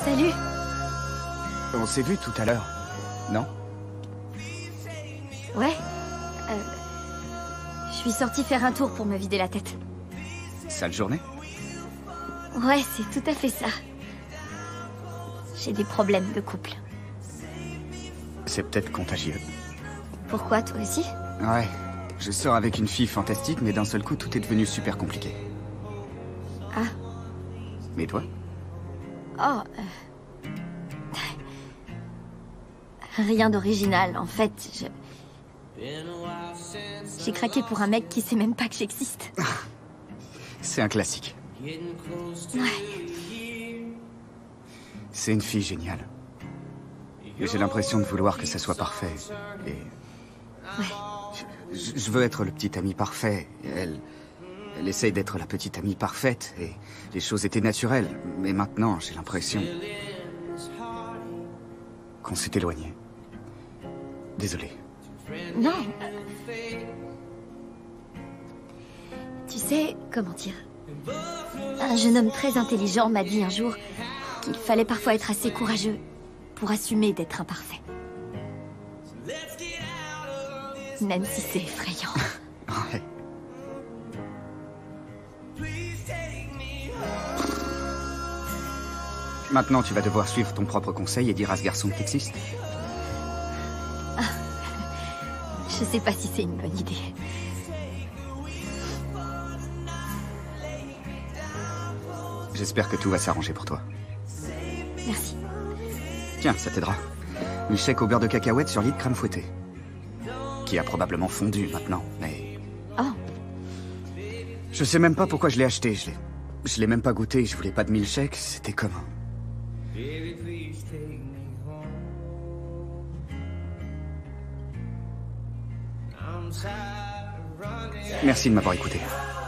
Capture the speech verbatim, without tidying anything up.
Salut. On s'est vu tout à l'heure, non? Ouais. Euh, je suis sortie faire un tour pour me vider la tête. Sale journée? Ouais, c'est tout à fait ça. J'ai des problèmes de couple. C'est peut-être contagieux. Pourquoi, toi aussi? Ouais. Je sors avec une fille fantastique, mais d'un seul coup, tout est devenu super compliqué. Ah. Mais toi? Oh. Euh... Rien d'original, en fait. Je... J'ai craqué pour un mec qui sait même pas que j'existe. C'est un classique. Ouais. C'est une fille géniale. Et j'ai l'impression de vouloir que ça soit parfait. Et... Ouais. Je, je veux être le petit ami parfait. Elle... Elle essaye d'être la petite amie parfaite. Et les choses étaient naturelles. Mais maintenant, j'ai l'impression... qu'on s'est éloigné. Désolé. Non. Tu sais, comment dire... Un jeune homme très intelligent m'a dit un jour qu'il fallait parfois être assez courageux pour assumer d'être imparfait. Même si c'est effrayant. Ouais. Maintenant, tu vas devoir suivre ton propre conseil et dire à ce garçon que t'existes. Ah. Je sais pas si c'est une bonne idée. J'espère que tout va s'arranger pour toi. Merci. Tiens, ça t'aidera. Une chèque au beurre de cacahuète sur lit de crème fouettée. Qui a probablement fondu maintenant, mais... Oh. Je sais même pas pourquoi je l'ai acheté. Je l'ai... Je l'ai même pas goûté. Je voulais pas de milkshake. C'était comme... Merci de m'avoir écouté.